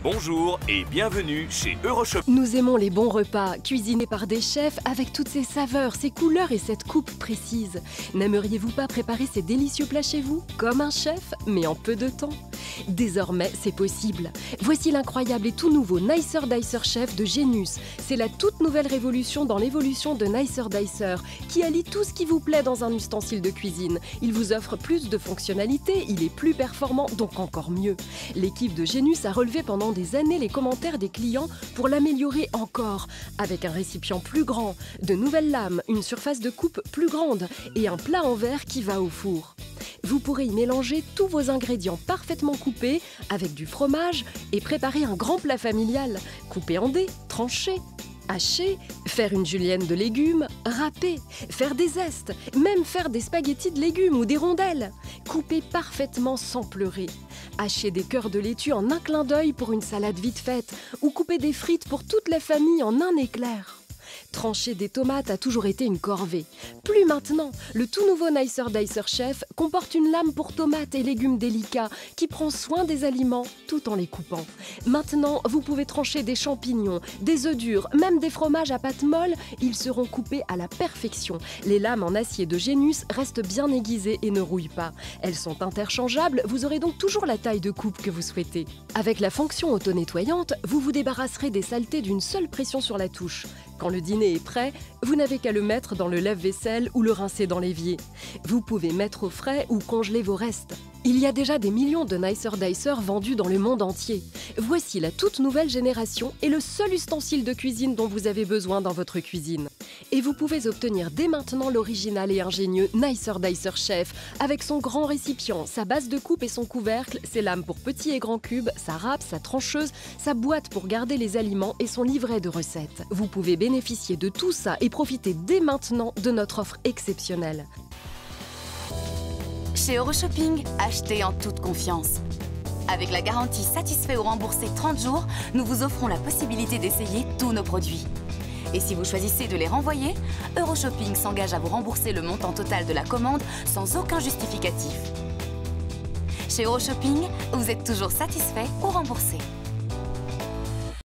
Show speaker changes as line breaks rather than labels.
Bonjour et bienvenue chez Euroshop.
Nous aimons les bons repas, cuisinés par des chefs avec toutes ces saveurs, ces couleurs et cette coupe précise. N'aimeriez-vous pas préparer ces délicieux plats chez vous, comme un chef, mais en peu de temps? Désormais, c'est possible. Voici l'incroyable et tout nouveau Nicer Dicer Chef de Genius. C'est la toute nouvelle révolution dans l'évolution de Nicer Dicer, qui allie tout ce qui vous plaît dans un ustensile de cuisine. Il vous offre plus de fonctionnalités, il est plus performant, donc encore mieux. L'équipe de Genius a relevé pendant des années les commentaires des clients pour l'améliorer encore, avec un récipient plus grand, de nouvelles lames, une surface de coupe plus grande et un plat en verre qui va au four. Vous pourrez y mélanger tous vos ingrédients parfaitement coupés avec du fromage et préparer un grand plat familial, coupé en dés, tranché, hacher, faire une julienne de légumes, râper, faire des zestes, même faire des spaghettis de légumes ou des rondelles. Couper parfaitement sans pleurer. Hacher des cœurs de laitue en un clin d'œil pour une salade vite faite ou couper des frites pour toute la famille en un éclair. Trancher des tomates a toujours été une corvée. Plus maintenant, le tout nouveau Nicer Dicer Chef comporte une lame pour tomates et légumes délicats qui prend soin des aliments tout en les coupant. Maintenant, vous pouvez trancher des champignons, des œufs durs, même des fromages à pâte molle, ils seront coupés à la perfection. Les lames en acier de Genius restent bien aiguisées et ne rouillent pas. Elles sont interchangeables, vous aurez donc toujours la taille de coupe que vous souhaitez. Avec la fonction auto-nettoyante, vous vous débarrasserez des saletés d'une seule pression sur la touche. Quand le dîner est prêt, vous n'avez qu'à le mettre dans le lave-vaisselle ou le rincer dans l'évier. Vous pouvez mettre au frais ou congeler vos restes. Il y a déjà des millions de Nicer Dicer vendus dans le monde entier. Voici la toute nouvelle génération et le seul ustensile de cuisine dont vous avez besoin dans votre cuisine. Et vous pouvez obtenir dès maintenant l'original et ingénieux Nicer Dicer Chef avec son grand récipient, sa base de coupe et son couvercle, ses lames pour petits et grands cubes, sa râpe, sa trancheuse, sa boîte pour garder les aliments et son livret de recettes. Vous pouvez bénéficier de tout ça et profiter dès maintenant de notre offre exceptionnelle.
Chez Euroshopping, achetez en toute confiance. Avec la garantie satisfait ou remboursé 30 jours, nous vous offrons la possibilité d'essayer tous nos produits. Et si vous choisissez de les renvoyer, Euroshopping s'engage à vous rembourser le montant total de la commande sans aucun justificatif. Chez Euroshopping, vous êtes toujours satisfait ou remboursé.